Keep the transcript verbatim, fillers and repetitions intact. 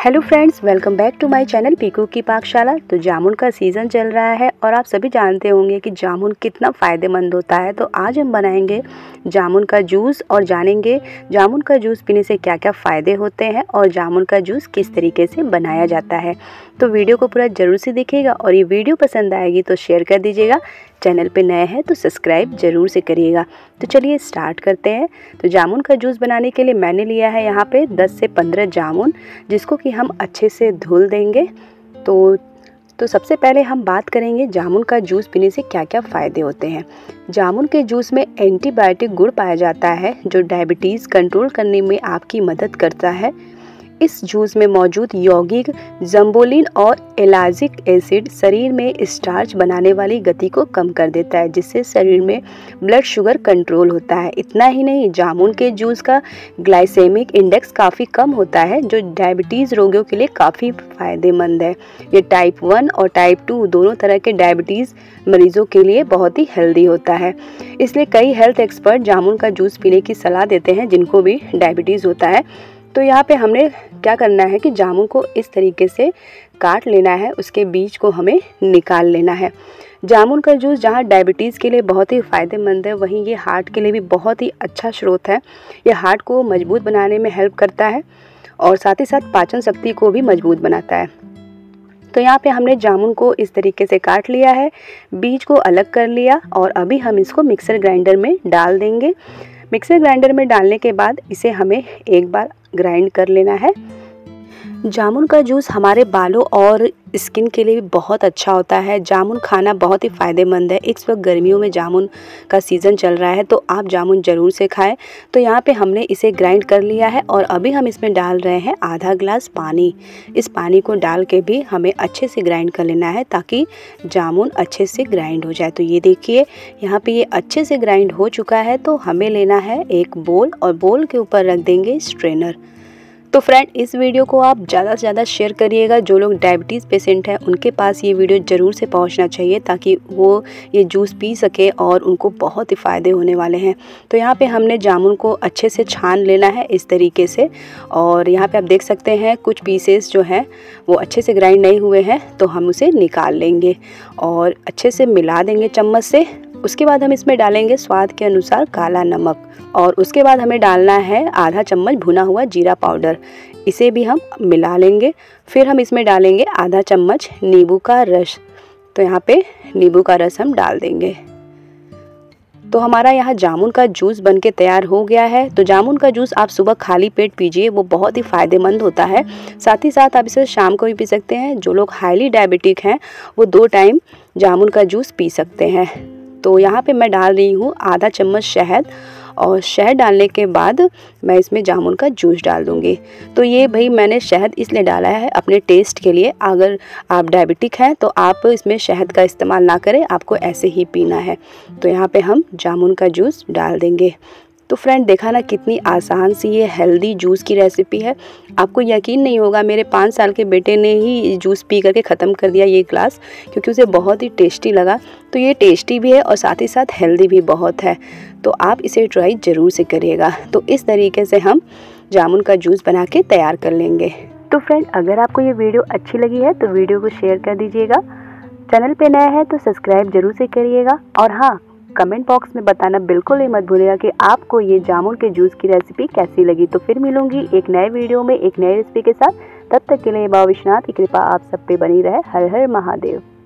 Hello friends, welcome back to my channel Piku की पाकशाला। तो जामुन का सीज़न चल रहा है और आप सभी जानते होंगे कि जामुन कितना फ़ायदेमंद होता है। तो आज हम बनाएंगे जामुन का जूस और जानेंगे जामुन का जूस पीने से क्या क्या फ़ायदे होते हैं और जामुन का जूस किस तरीके से बनाया जाता है। तो वीडियो को पूरा ज़रूर से देखिएगा और ये वीडियो पसंद आएगी तो शेयर कर दीजिएगा। चैनल पे नए हैं तो सब्सक्राइब ज़रूर से करिएगा। तो चलिए स्टार्ट करते हैं। तो जामुन का जूस बनाने के लिए मैंने लिया है यहाँ पे दस से पंद्रह जामुन, जिसको कि हम अच्छे से धुल देंगे। तो तो सबसे पहले हम बात करेंगे जामुन का जूस पीने से क्या क्या फ़ायदे होते हैं। जामुन के जूस में एंटीबायोटिक गुण पाया जाता है जो डायबिटीज़ कंट्रोल करने में आपकी मदद करता है। इस जूस में मौजूद यौगिक ज़म्बोलिन और एलाजिक एसिड शरीर में स्टार्च बनाने वाली गति को कम कर देता है, जिससे शरीर में ब्लड शुगर कंट्रोल होता है। इतना ही नहीं, जामुन के जूस का ग्लाइसेमिक इंडेक्स काफ़ी कम होता है, जो डायबिटीज़ रोगियों के लिए काफ़ी फ़ायदेमंद है। ये टाइप वन और टाइप टू दोनों तरह के डायबिटीज़ मरीजों के लिए बहुत ही हेल्दी होता है। इसलिए कई हेल्थ एक्सपर्ट जामुन का जूस पीने की सलाह देते हैं जिनको भी डायबिटीज़ होता है। तो यहाँ पे हमने क्या करना है कि जामुन को इस तरीके से काट लेना है, उसके बीज को हमें निकाल लेना है। जामुन का जूस जहाँ डायबिटीज़ के लिए बहुत ही फ़ायदेमंद है, वहीं ये हार्ट के लिए भी बहुत ही अच्छा स्रोत है। ये हार्ट को मजबूत बनाने में हेल्प करता है और साथ ही साथ पाचन शक्ति को भी मजबूत बनाता है। तो यहाँ पे हमने जामुन को इस तरीके से काट लिया है, बीज को अलग कर लिया और अभी हम इसको मिक्सर ग्राइंडर में डाल देंगे। मिक्सर ग्राइंडर में डालने के बाद इसे हमें एक बार ग्राइंड कर लेना है। जामुन का जूस हमारे बालों और स्किन के लिए भी बहुत अच्छा होता है। जामुन खाना बहुत ही फ़ायदेमंद है। इस वक्त गर्मियों में जामुन का सीज़न चल रहा है तो आप जामुन ज़रूर से खाएं। तो यहाँ पे हमने इसे ग्राइंड कर लिया है और अभी हम इसमें डाल रहे हैं आधा ग्लास पानी। इस पानी को डाल के भी हमें अच्छे से ग्राइंड कर लेना है ताकि जामुन अच्छे से ग्राइंड हो जाए। तो ये देखिए, यहाँ पे ये अच्छे से ग्राइंड हो चुका है। तो हमें लेना है एक बोल और बोल के ऊपर रख देंगे स्ट्रेनर। तो फ्रेंड, इस वीडियो को आप ज़्यादा से ज़्यादा शेयर करिएगा। जो लोग डायबिटीज़ पेशेंट हैं उनके पास ये वीडियो ज़रूर से पहुंचना चाहिए ताकि वो ये जूस पी सके और उनको बहुत ही फ़ायदे होने वाले हैं। तो यहाँ पे हमने जामुन को अच्छे से छान लेना है इस तरीके से, और यहाँ पे आप देख सकते हैं कुछ पीसेस जो हैं वो अच्छे से ग्राइंड नहीं हुए हैं, तो हम उसे निकाल लेंगे और अच्छे से मिला देंगे चम्मच से। उसके बाद हम इसमें डालेंगे स्वाद के अनुसार काला नमक और उसके बाद हमें डालना है आधा चम्मच भुना हुआ जीरा पाउडर। इसे भी हम मिला लेंगे। फिर हम इसमें डालेंगे आधा चम्मच नींबू का रस। तो यहाँ पे नींबू का रस हम डाल देंगे। तो हमारा यहाँ जामुन का जूस बनके तैयार हो गया है। तो जामुन का जूस आप सुबह खाली पेट पीजिए, वो बहुत ही फ़ायदेमंद होता है। साथ ही साथ आप इसे शाम को भी पी सकते हैं। जो लोग हाईली डायबिटिक हैं वो दो टाइम जामुन का जूस पी सकते हैं। तो यहाँ पे मैं डाल रही हूँ आधा चम्मच शहद, और शहद डालने के बाद मैं इसमें जामुन का जूस डाल दूँगी। तो ये भाई मैंने शहद इसलिए डाला है अपने टेस्ट के लिए। अगर आप डायबिटिक हैं तो आप इसमें शहद का इस्तेमाल ना करें, आपको ऐसे ही पीना है। तो यहाँ पे हम जामुन का जूस डाल देंगे। तो फ्रेंड, देखा ना कितनी आसान सी ये हेल्दी जूस की रेसिपी है। आपको यकीन नहीं होगा, मेरे पाँच साल के बेटे ने ही जूस पी करके ख़त्म कर दिया ये ग्लास, क्योंकि उसे बहुत ही टेस्टी लगा। तो ये टेस्टी भी है और साथ ही साथ हेल्दी भी बहुत है। तो आप इसे ट्राई ज़रूर से करिएगा। तो इस तरीके से हम जामुन का जूस बना के तैयार कर लेंगे। तो फ्रेंड, अगर आपको ये वीडियो अच्छी लगी है तो वीडियो को शेयर कर दीजिएगा। चैनल पे नया है तो सब्सक्राइब ज़रूर से करिएगा। और हाँ, कमेंट बॉक्स में बताना बिल्कुल ही मत भूलिएगा कि आपको ये जामुन के जूस की रेसिपी कैसी लगी। तो फिर मिलूंगी एक नए वीडियो में एक नई रेसिपी के साथ। तब तक के लिए बाबा विश्वनाथ की कृपा आप सब पे बनी रहे। हर हर महादेव।